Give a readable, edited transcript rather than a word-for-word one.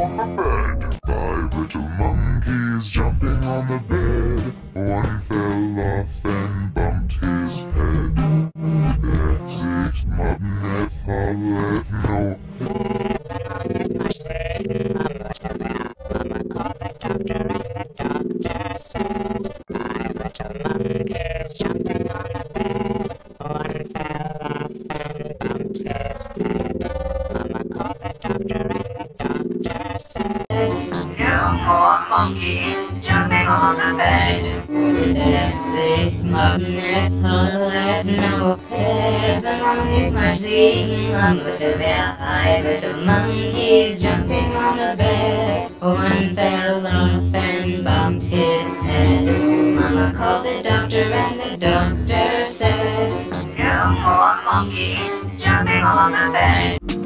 on the bed. 5 little monkeys jumping on the bed. One fell off and bumped his head. There's 6 mutton if I left no. Mama called the doctor and the doctor said 5 little monkeys jumping on the bed. One fell off and bumped his head. Mama called the doctor and the doctor said no more monkeys jumping on the bed. There's 6 mutton if I left no head. The monkey must sing to their 5 little monkeys jumping on the bed. One fell off and bumped his head. Mama called the doctor and the doctor said no more monkeys jumping on the bed.